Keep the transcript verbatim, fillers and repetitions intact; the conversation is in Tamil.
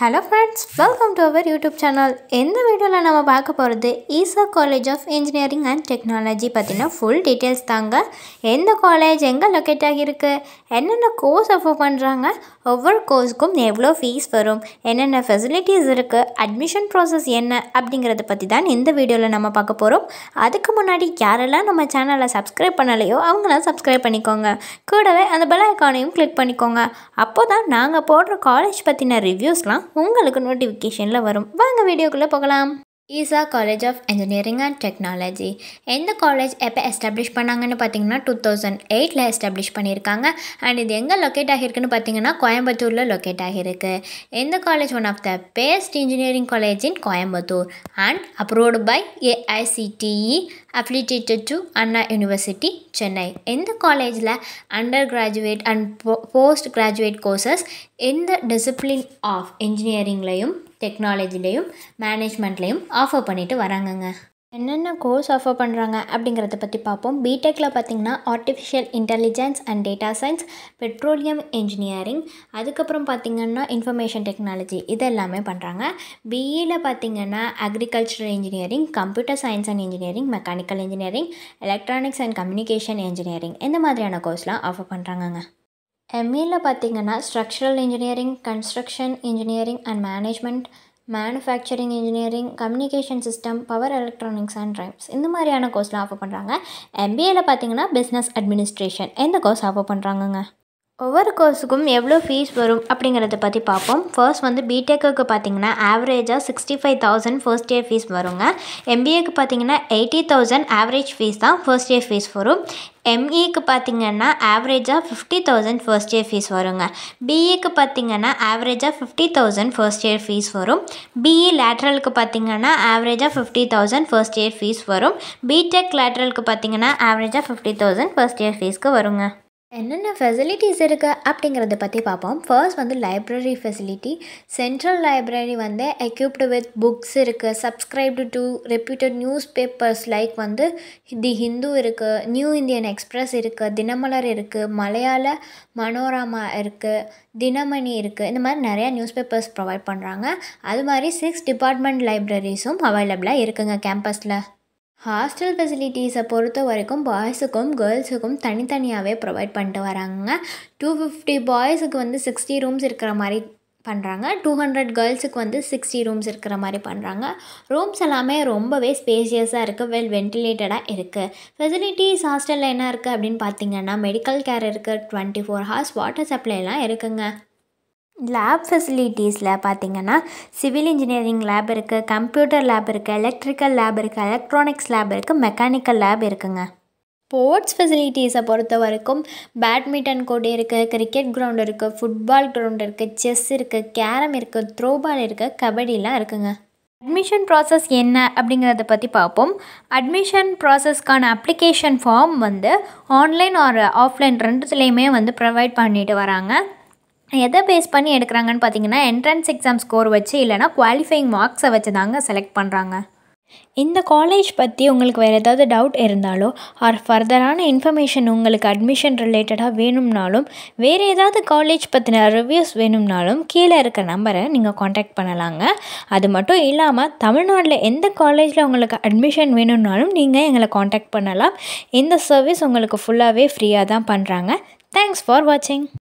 Hello friends, welcome to our YouTube channel. In the video la nama paaka poradhu EASA College of Engineering and Technology pathina full details தாங்க. எந்த காலேஜ் எங்க லொகேட் ஆகிருக்கு, என்னென்ன கோர்ஸ் ஆஃபர் பண்றாங்க, ஒவ்வொரு கோர்ஸ்க்கும் எவ்வளவு ஃபீஸ் வரும், என்னென்ன ஃபெசிலிட்டிஸ் இருக்கு, அட்மிஷன் process என்ன அப்படிங்கறத பத்தி தான் இந்த வீடியோல நம்ம பார்க்க போறோம். அதுக்கு முன்னாடி யாரெல்லாம் நம்ம சேனலை சப்ஸ்கிரைப் பண்ணலையோ அவங்களாம் சப்ஸ்கிரைப் பண்ணிக்கோங்க. கூடவே அந்த பெல் ஐகானையும் கிளிக் பண்ணிக்கோங்க. அப்போதான் நாங்க போடுற காலேஜ் பத்தின ரிவ்யூஸ்லாம் உங்களுக்கு நோட்டிஃபிகேஷன்ல வரும். வாங்க வீடியோக்குள்ள போகலாம். EASA College of Engineering and Technology. இந்த காலேஜ் எப்போ எஸ்டாப்ளிஷ் பண்ணாங்கன்னு பார்த்தீங்கன்னா டூ தௌசண்ட் எயிட்டில் எஸ்டாப்ளிஷ் பண்ணியிருக்காங்க. அண்ட் இது எங்கே லொக்கேட் ஆகியிருக்குன்னு பார்த்தீங்கன்னா கோயம்புத்தூரில் லொக்கேட் ஆகியிருக்கு. இந்த college one of the best engineering college in Coimbatore and approved by A I C T E, affiliated to Anna University, Chennai. இந்த காலேஜில் under graduate and post graduate courses இந்த டிசிப்ளின் ஆஃப் இன்ஜினியரிங்லேயும் டெக்னாலஜிலையும் மேனேஜ்மெண்ட்லேயும் ஆஃபர் பண்ணிட்டு வராங்கங்க. என்னென்ன கோர்ஸ் ஆஃபர் பண்ணுறாங்க அப்படிங்கிறத பற்றி பார்ப்போம். பிடெக்கில் பார்த்திங்கன்னா artificial intelligence and data science, petroleum engineering, அதுக்கப்புறம் பார்த்திங்கன்னா இன்ஃபர்மேஷன் டெக்னாலஜி இது எல்லாமே பண்ணுறாங்க. பிஇயில் பார்த்திங்கன்னா agricultural engineering, computer science and engineering, mechanical engineering, electronics and communication engineering இந்த மாதிரியான கோர்ஸ்லாம் ஆஃபர் பண்ணுறாங்கங்க. எம்இயில் பார்த்திங்கன்னா structural engineering, construction engineering and management, manufacturing engineering, communication system, power electronics and drives இந்த மாதிரியான கோர்ஸ்லாம் ஆஃபர் பண்ணுறாங்க. எம்பிஏயில் பார்த்திங்கன்னா பிஸ்னஸ் அட்மினிஸ்ட்ரேஷன் இந்த கோர்ஸ் ஆஃபர் பண்ணுறாங்கங்க. ஒவ்வொரு கோர்ஸுக்கும் எவ்வளோ ஃபீஸ் வரும் அப்படிங்கிறத பற்றி பார்ப்போம். ஃபர்ஸ்ட் வந்து பிடெக்குக்கு பார்த்திங்கன்னா ஆவரேஜாக sixty five thousand first year fees வருங்க. எம்பிஏக்கு பார்த்திங்கன்னா எயிட்டி தௌசண்ட் ஆவரேஜ் ஃபீஸ் தான் ஃபர்ஸ்ட் இயர் ஃபீஸ் வரும். எம்இக்கு பார்த்திங்கன்னா ஆவரேஜாக fifty thousand first year fees வருங்க. பிஇக்கு பார்த்திங்கன்னா ஆவரேஜாக fifty thousand first year fees வரும். பிஇ லேட்ரலுக்கு பார்த்திங்கன்னா ஆவரேஜாக fifty thousand first year fees வரும். பிடெக் லேட்ரலுக்கு பார்த்திங்கன்னா ஆவரேஜாக ஃபிஃப்டி தௌசண்ட் ஃபர்ஸ்ட் இயர் ஃபீஸ்க்கு வருங்க. என்னென்ன ஃபெசிலிட்டிஸ் இருக்குது அப்படிங்கிறத பற்றி பார்ப்போம். ஃபர்ஸ்ட் வந்து லைப்ரரி ஃபெசிலிட்டி. சென்ட்ரல் லைப்ரரி வந்து எக்யூப்டு வித் புக்ஸ் இருக்குது. Subscribed to reputed news papers like வந்து தி ஹிந்து இருக்குது, நியூ இந்தியன் எக்ஸ்பிரஸ் இருக்குது, தினமலர் இருக்குது, மலையாள மனோரமா இருக்குது, தினமணி இருக்குது. இந்த மாதிரி நிறையா நியூஸ் பேப்பர்ஸ் ப்ரொவைட் பண்ணுறாங்க. அது மாதிரி சிக்ஸ் டிபார்ட்மெண்ட் லைப்ரரிஸும் அவைலபிளாக இருக்குங்க கேம்பஸில். ஹாஸ்டல் ஃபெசிலிட்டிஸை பொறுத்த வரைக்கும் பாய்ஸுக்கும் கேர்ள்ஸுக்கும் தனித்தனியாகவே ப்ரொவைட் பண்ணிட்டு வராங்க. டூ ஃபிஃப்டி பாய்ஸுக்கு வந்து சிக்ஸ்டி ரூம்ஸ் இருக்கிற மாதிரி பண்ணுறாங்க. டூ ஹண்ட்ரட் கேர்ள்ஸுக்கு வந்து சிக்ஸ்டி ரூம்ஸ் இருக்கிற மாதிரி பண்ணுறாங்க. ரூம்ஸ் எல்லாமே ரொம்பவே ஸ்பேசியஸாக இருக்குது, வெல் வென்டிலேட்டடாக இருக்குது. ஃபெசிலிட்டிஸ் ஹாஸ்டலில் என்ன இருக்குது அப்படின்னு பார்த்தீங்கன்னா மெடிக்கல் கேர் இருக்குது, டுவெண்ட்டி ஃபோர் ஹவர்ஸ் வாட்டர் சப்ளைலாம் இருக்குங்க. லேப் ஃபெசிலிட்டிஸில் பார்த்திங்கன்னா சிவில் இன்ஜினியரிங் லேப் இருக்குது, கம்ப்யூட்டர் லேப் இருக்குது, எலக்ட்ரிக்கல் லேப் இருக்குது, எலக்ட்ரானிக்ஸ் லேப் இருக்குது, மெக்கானிக்கல் லேப் இருக்குங்க. ஸ்போர்ட்ஸ் ஃபெசிலிட்டிஸை பொறுத்த வரைக்கும் பேட்மிண்டன் கோர்ட் இருக்குது, கிரிக்கெட் கிரவுண்ட் இருக்குது, ஃபுட்பால் கிரவுண்ட் இருக்குது, செஸ் இருக்குது, கேரம் இருக்குது, த்ரோபால் இருக்குது, கபடிலாம் இருக்குங்க. அட்மிஷன் ப்ராசஸ் என்ன அப்படிங்கிறத பற்றி பார்ப்போம். அட்மிஷன் ப்ராசஸ்க்கான அப்ளிகேஷன் ஃபார்ம் வந்து ஆன்லைன் ஆர் ஆஃப்லைன் ரெண்டுத்துலேயுமே வந்து ப்ரொவைட் பண்ணிட்டு வராங்க. எதை பேஸ் பண்ணி எடுக்கிறாங்கன்னு பார்த்தீங்கன்னா என்ட்ரன்ஸ் எக்ஸாம் ஸ்கோர் வச்சு இல்லைனா குவாலிஃபைங் மார்க்ஸை வச்சு தாங்க செலக்ட் பண்ணுறாங்க. இந்த காலேஜ் பற்றி உங்களுக்கு வேறு ஏதாவது டவுட் இருந்தாலோ ஆர் ஃபர்தரான இன்ஃபர்மேஷன் உங்களுக்கு அட்மிஷன் ரிலேட்டடாக வேணும்னாலும் வேறு ஏதாவது காலேஜ் பற்றின ரிவ்யூஸ் வேணும்னாலும் கீழே இருக்க நம்பரை நீங்கள் காண்டாக்ட் பண்ணலாங்க. அது மட்டும் இல்லாமல் தமிழ்நாட்டில் எந்த காலேஜில் உங்களுக்கு அட்மிஷன் வேணும்னாலும் நீங்கள் எங்களை காண்டாக்ட் பண்ணலாம். இந்த சர்வீஸ் உங்களுக்கு ஃபுல்லாகவே ஃப்ரீயாக தான் பண்ணுறாங்க. தேங்க்ஸ் ஃபார் வாட்சிங்.